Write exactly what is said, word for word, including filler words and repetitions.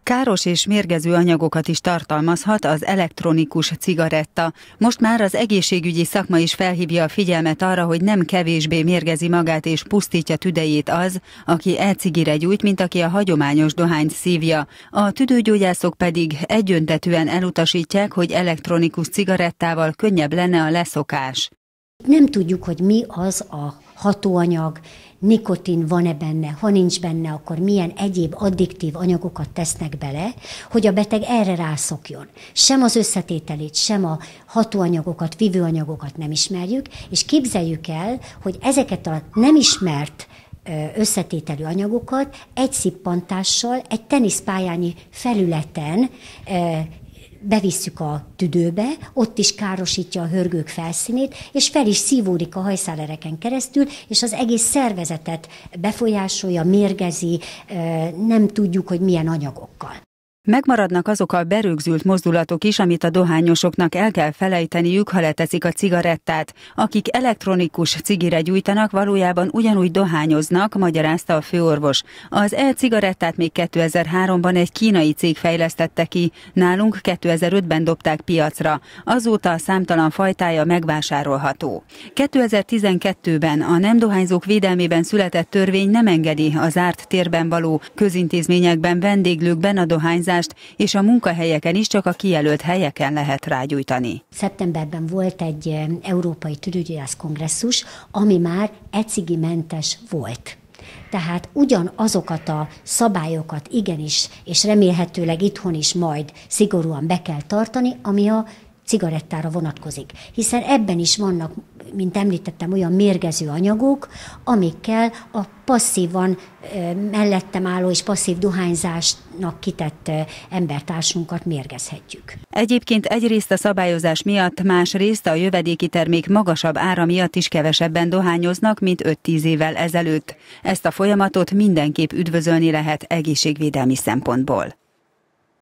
Káros és mérgező anyagokat is tartalmazhat az elektronikus cigaretta. Most már az egészségügyi szakma is felhívja a figyelmet arra, hogy nem kevésbé mérgezi magát és pusztítja tüdejét az, aki e-cigire gyújt, mint aki a hagyományos dohányt szívja. A tüdőgyógyászok pedig egyöntetűen elutasítják, hogy elektronikus cigarettával könnyebb lenne a leszokás. Nem tudjuk, hogy mi az a hatóanyag, nikotin van-e benne, ha nincs benne, akkor milyen egyéb addiktív anyagokat tesznek bele, hogy a beteg erre rászokjon. Sem az összetételét, sem a hatóanyagokat, vívőanyagokat nem ismerjük, és képzeljük el, hogy ezeket a nem ismert összetételű anyagokat egy szippantással, egy teniszpályányi felületen bevisszük a tüdőbe, ott is károsítja a hörgők felszínét, és fel is szívódik a hajszálereken keresztül, és az egész szervezetet befolyásolja, mérgezi, nem tudjuk, hogy milyen anyagokkal. Megmaradnak azok a berögzült mozdulatok is, amit a dohányosoknak el kell felejteniük, ha leteszik a cigarettát. Akik elektronikus cigire gyújtanak, valójában ugyanúgy dohányoznak, magyarázta a főorvos. Az e-cigarettát még kétezer-háromban egy kínai cég fejlesztette ki, nálunk kétezer-ötben dobták piacra. Azóta számtalan fajtája megvásárolható. kétezer-tizenkettőben a nem dohányzók védelmében született törvény nem engedi a zárt térben való közintézményekben, vendéglőkben a dohányzást, és a munkahelyeken is csak a kijelölt helyeken lehet rágyújtani. Szeptemberben volt egy európai tüdőgyógyász kongresszus, ami már e-cigimentes volt. Tehát ugyanazokat a szabályokat igenis, és remélhetőleg itthon is majd szigorúan be kell tartani, ami a cigarettára vonatkozik. Hiszen ebben is vannak, mint említettem, olyan mérgező anyagok, amikkel a passzívan mellettem álló és passzív dohányzásnak kitett embertársunkat mérgezhetjük. Egyébként egyrészt a szabályozás miatt, másrészt a jövedéki termék magasabb ára miatt is kevesebben dohányoznak, mint öt-tíz évvel ezelőtt. Ezt a folyamatot mindenképp üdvözölni lehet egészségvédelmi szempontból.